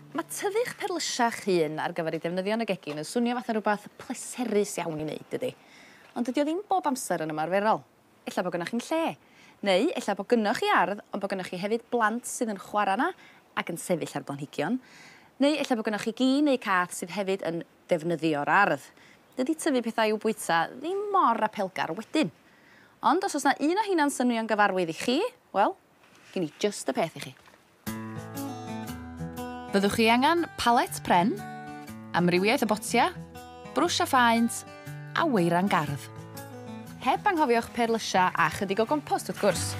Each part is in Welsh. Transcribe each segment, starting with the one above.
Mae tyfu'ch perlysach hun ar gyfer ei defnyddio yn y gegin yn swnio fatha rhywbeth pleserus iawn i wneud, dydi? Ond dydi o ddim bob amser yn ymarferol. Ella bod gynnoch chi'n lle. Neu ella bod gynnoch chi ardd, ond bod gynnoch chi hefyd blant sydd yn chwarae na ac yn sefyll ar blanhigion. Neu ella bod gynnoch chi gi neu cath sydd hefyd yn defnyddio'r ardd. Dydi tyfu pethau i'w bwyta ddim mor apelgar wedyn. Ond os oes na un o hynna'n synnwyr gyfarwydd i chi, wel, gen i just y peth i chi. Byddwch chi angen palet pren, amrywiaeth o botia, brwsh a ffaint a weiran gardd. Heb anghofio'ch perlysia a chydig o gompost wrth gwrs.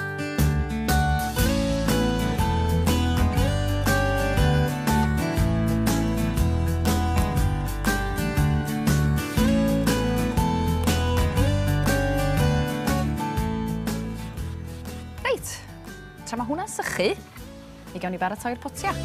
Reit, tra mae hwnna'n sychu, mi gawn ni baratoi'r potia.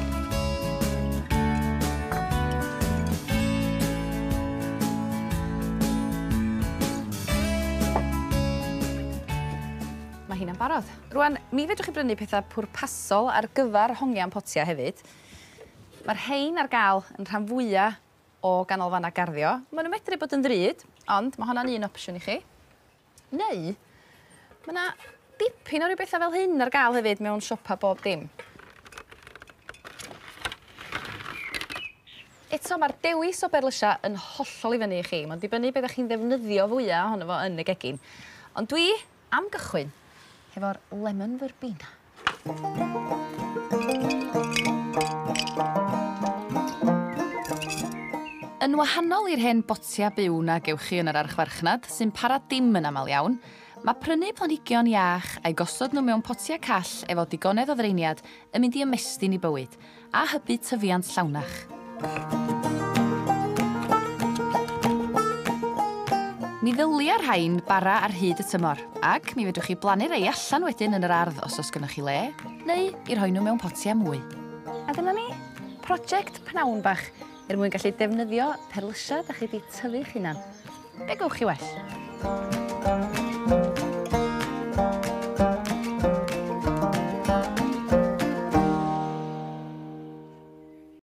Mae hynna'n barod. Rwan, mi fedrwch chi brynu pethau pwrpasol ar gyfer hongian potia hefyd. Mae'r rhein ar gael yn rhan fwyaf o ganolfanna garddio. Maen nhw'n medru bod yn ddrud, ond mae hwnna'n un opsiwn i chi. Neu, mae yna dipyn o ryw bethau fel hyn ar gael hefyd mewn siopa bob dim. Eto, mae'r dewis o berlysia yn hollol i fyny i chi. Mae'n dibynnu beth ydych chi'n ddefnyddio fwyaf ohono fo yn y gegin. Ond dwi, am gychwyn, efo'r lemon verbena. Yn wahanol i'r hen botia byw na gewch chi yn yr archfarchnad, sy'n para dim yn aml iawn, mae prynu planhigion iach a'i gosod nhw mewn potia call efo digonedd o ddreiniad yn mynd i ymestyn i bywyd a hybu tyfiant llawnach. Mi ddylia'r rhain bara ar hyd y tymor, ac mi fedrwch chi blannu rei allan wedyn yn yr ardd os oes gennych chi le, neu i rhoi nhw mewn potia mwy. A dyna ni, project pnawn bach, mwyn gallu defnyddio perlysia da chi wedi tyfu'ch hunan. Be gowch chi well?